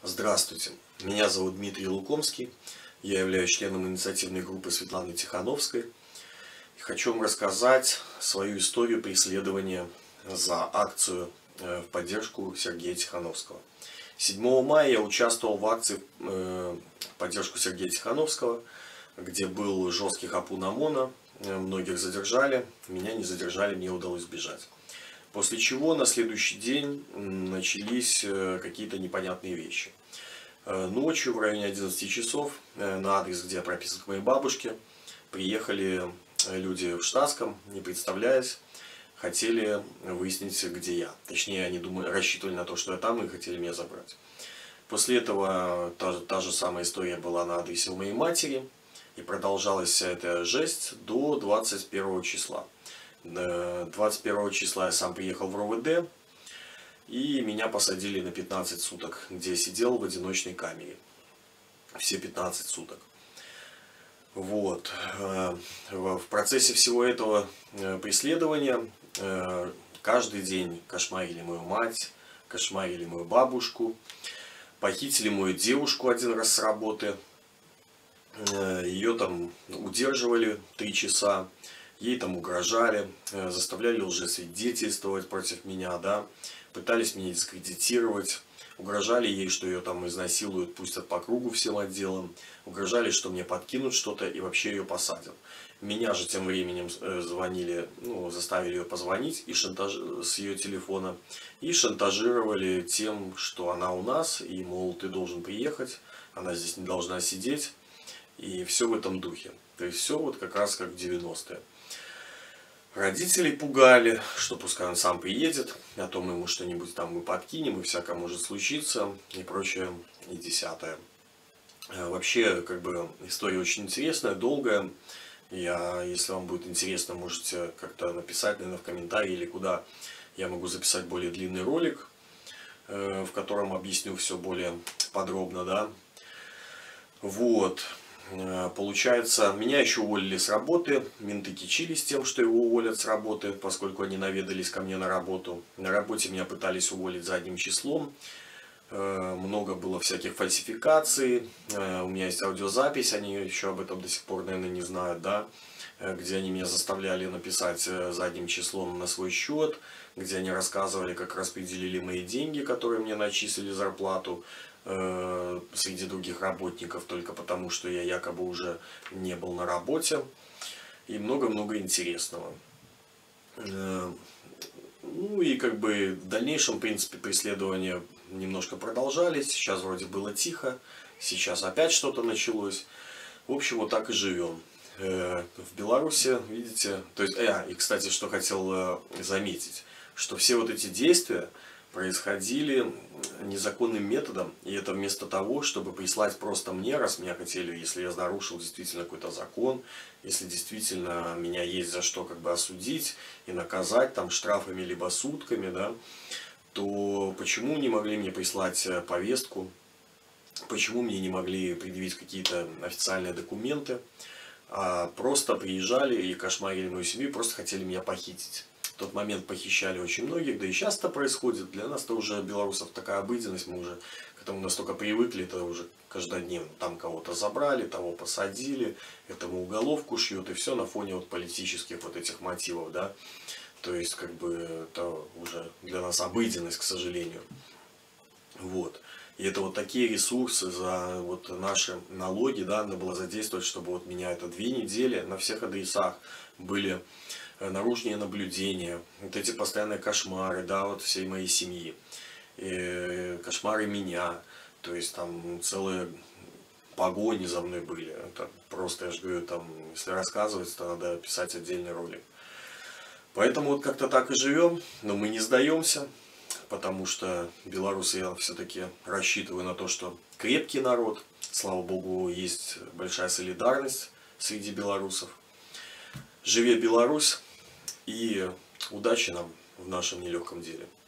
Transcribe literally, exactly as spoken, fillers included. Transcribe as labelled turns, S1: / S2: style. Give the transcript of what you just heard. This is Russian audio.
S1: Здравствуйте, меня зовут Дмитрий Лукомский, я являюсь членом инициативной группы Светланы Тихановской и хочу вам рассказать свою историю преследования за акцию в поддержку Сергея Тихановского. седьмого мая я участвовал в акции в поддержку Сергея Тихановского, где был жесткий хапун ОМОНа, многих задержали, меня не задержали, мне удалось сбежать. После чего на следующий день начались какие-то непонятные вещи. Ночью в районе одиннадцати часов на адрес, где я прописан к моей бабушке, приехали люди в штатском, не представляясь, хотели выяснить, где я. Точнее, они думали, рассчитывали на то, что я там, и хотели меня забрать. После этого та, та же самая история была на адресе у моей матери, и продолжалась вся эта жесть до двадцать первого числа. двадцать первого числа я сам приехал в РОВД, и меня посадили на пятнадцать суток, где я сидел в одиночной камере. Все пятнадцать суток. Вот. В процессе всего этого преследования каждый день кошмарили мою мать, кошмарили мою бабушку, похитили мою девушку один раз с работы. Ее там удерживали три часа. Ей там угрожали, заставляли лжесвидетельствовать против меня, да, пытались меня дискредитировать, угрожали ей, что ее там изнасилуют, пустят по кругу всем отделам, угрожали, что мне подкинут что-то и вообще ее посадят. Меня же тем временем звонили, ну, заставили ее позвонить и шантаж... с ее телефона и шантажировали тем, что она у нас, и, мол, ты должен приехать, она здесь не должна сидеть, и все в этом духе. То есть все вот как раз как в девяностые. Родителей пугали, что пускай он сам приедет, а то мы ему что-нибудь там мы подкинем, и всякое может случиться, и прочее, и десятое. Вообще, как бы, история очень интересная, долгая. Я, если вам будет интересно, можете как-то написать, наверное, в комментарии, или куда я могу записать более длинный ролик, в котором объясню все более подробно, да. Вот. Получается, меня еще уволили с работы, менты кичились тем, что его уволят с работы, поскольку они наведались ко мне на работу. На работе меня пытались уволить задним числом, много было всяких фальсификаций, у меня есть аудиозапись, они еще об этом до сих пор, наверное, не знают, да, где они меня заставляли написать задним числом на свой счет, где они рассказывали, как распределили мои деньги, которые мне начислили зарплату, среди других работников, только потому, что я якобы уже не был на работе, и много-много интересного. Ну и как бы в дальнейшем, в принципе, преследования немножко продолжались, сейчас вроде было тихо, сейчас опять что-то началось. В общем, вот так и живем. В Беларуси, видите, то есть, а, и, кстати, что хотел заметить, что все вот эти действия происходили незаконным методом, и это вместо того, чтобы прислать просто мне, раз меня хотели, если я нарушил действительно какой-то закон, если действительно меня есть за что как бы осудить и наказать там штрафами либо сутками, да, то почему не могли мне прислать повестку, почему мне не могли предъявить какие-то официальные документы, а просто приезжали и кошмарили мою семью, просто хотели меня похитить. В тот момент похищали очень многих, да и сейчас это происходит. Для нас-то уже, белорусов, такая обыденность, мы уже к этому настолько привыкли, это уже каждодневно. Там кого-то забрали, того посадили, этому уголовку шьют, и все на фоне вот политических вот этих мотивов, да. То есть, как бы, это уже для нас обыденность, к сожалению. Вот. И это вот такие ресурсы за вот наши налоги, да, надо было задействовать, чтобы вот меня это две недели на всех адресах были наружные наблюдения, вот эти постоянные кошмары, да, вот всей моей семьи, и кошмары меня, то есть там целые погони за мной были. Это просто, я же говорю, там, если рассказывать, то надо писать отдельный ролик. Поэтому вот как-то так и живем, но мы не сдаемся, потому что белорусы, я все-таки рассчитываю на то, что крепкий народ, слава богу, есть большая солидарность среди белорусов. Живи Беларусь, и удачи нам в нашем нелегком деле.